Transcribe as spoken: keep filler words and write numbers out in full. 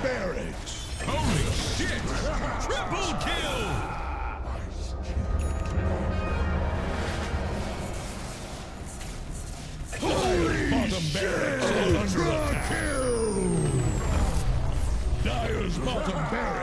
barracks! Holy shit! Triple kill! Holy Bottom barracks shit! are under Ultra attack. kill! Dire's bottom barracks